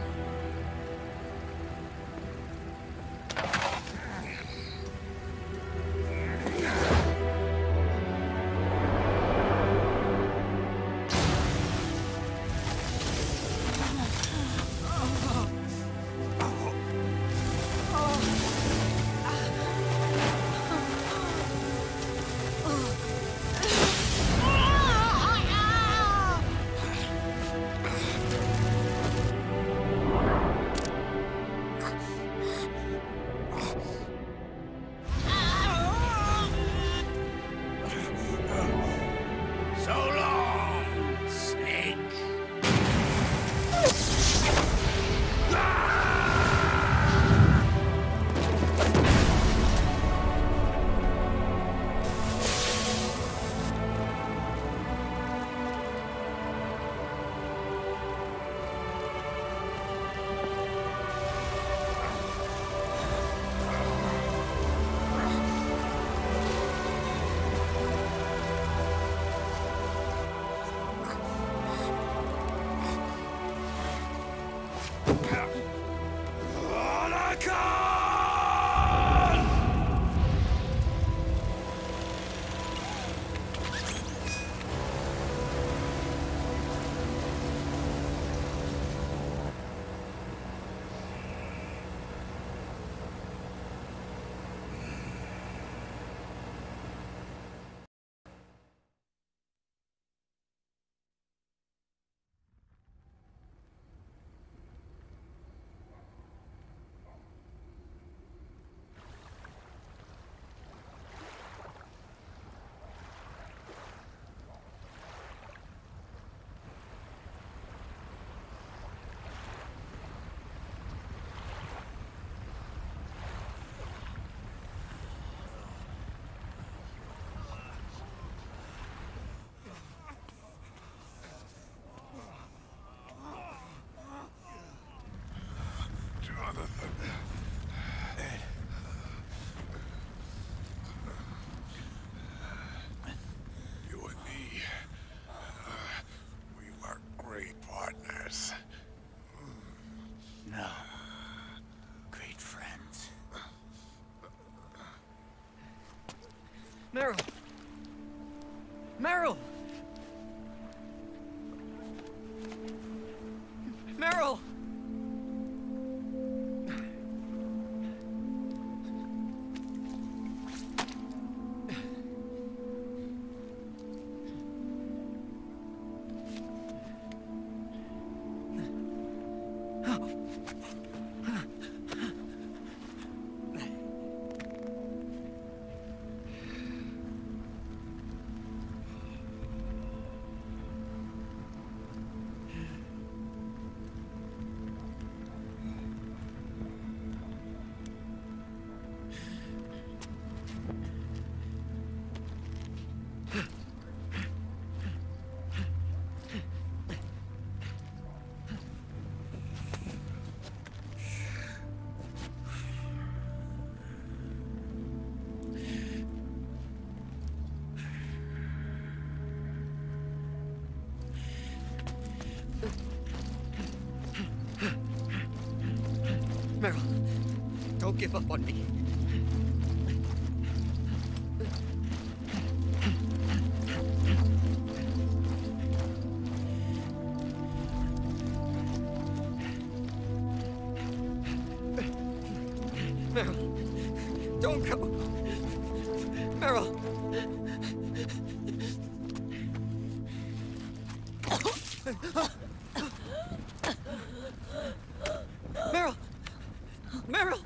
So long, Snake. You and me, we were great partners. No. Great friends. Meryl! Meryl! Meryl! Meryl, don't give up on me. Meryl, don't go. Meryl. Meryl. Meryl.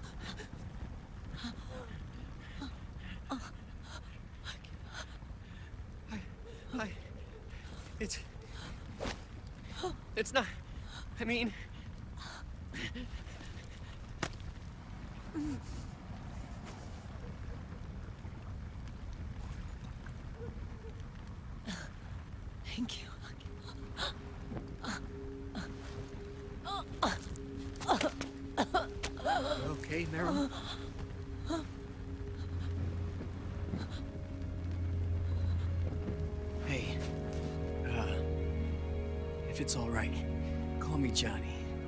It's not. I mean. Thank you. Okay, Meryl. Hey, if it's all right, call me Johnny.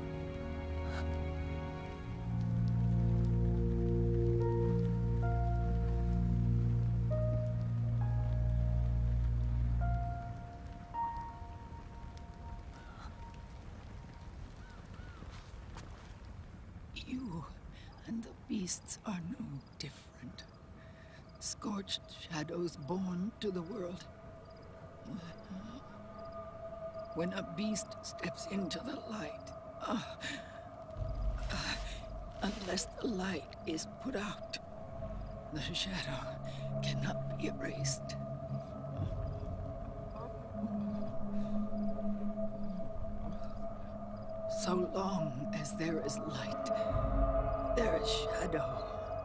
You and the beasts are no different. Scorched shadows born to the world. When a beast steps into the light, unless the light is put out, the shadow cannot be erased. So long as there is light, there is shadow.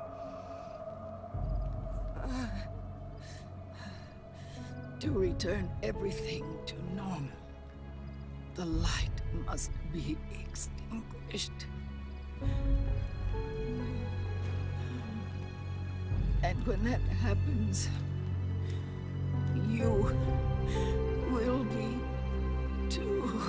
To return everything to normal, the light must be extinguished. And when that happens, you will be too.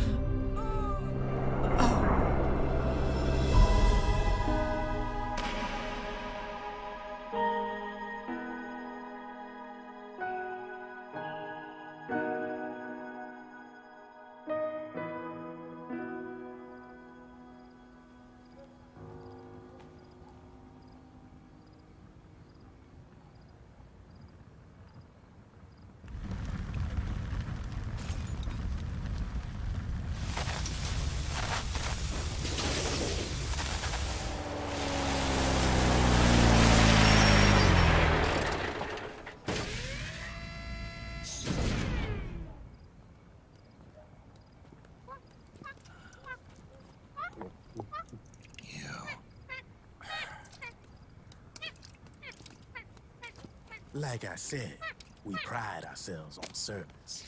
Like I said, we pride ourselves on service.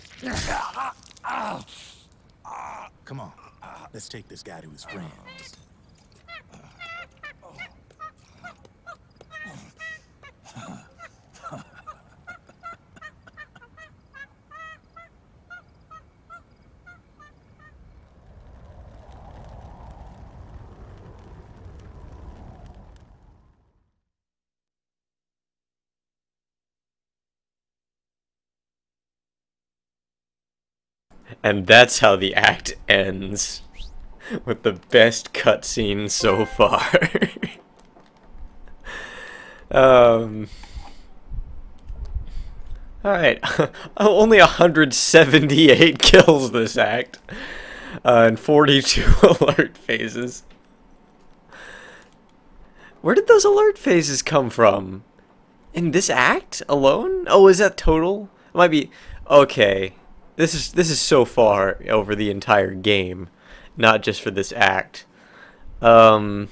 Come on, let's take this guy to his friends. And that's how the act ends. With the best cutscene so far. Alright. Only 178 kills this act. And 42 alert phases. Where did those alert phases come from? In this act alone? Oh, is that total? It might be... Okay. This is so far over the entire game, not just for this act. Yeah,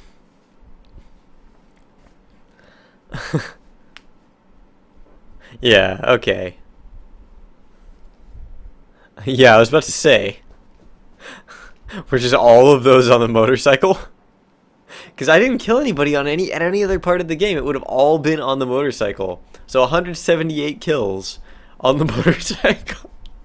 okay. Yeah, I was about to say. Were just all of those on the motorcycle? Because I didn't kill anybody on any other part of the game. It would have all been on the motorcycle. So 178 kills on the motorcycle.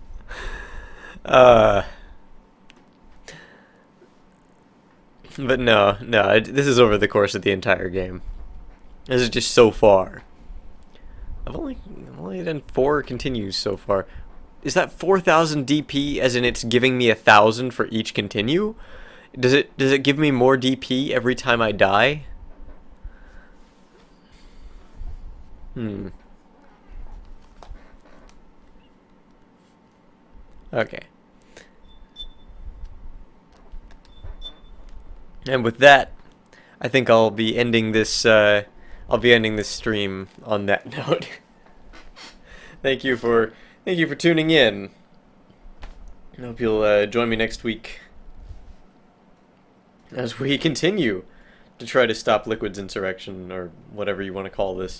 But no, this is over the course of the entire game. This is just so far. I've only done 4 continues so far. Is that 4,000 DP as in it's giving me 1,000 for each continue? Does it give me more DP every time I die? Okay. And with that, I think I'll be ending this stream on that note. Thank you for tuning in. I hope you'll join me next week as we continue to try to stop Liquid's insurrection, or whatever you want to call this.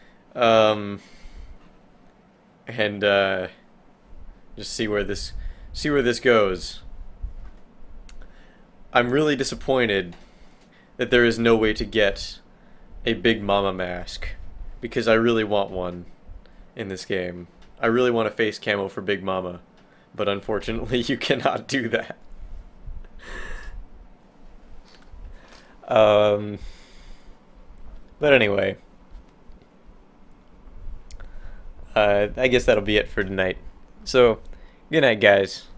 Just see where this goes. I'm really disappointed that there is no way to get a Big Mama mask, because I really want one in this game. I really want a face camo for Big Mama, but unfortunately you cannot do that. But anyway, I guess that'll be it for tonight. So, good night, guys.